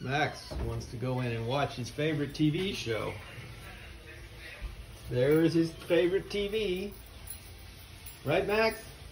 Max wants to go in and watch his favorite TV show. There is his favorite TV. Right, Max?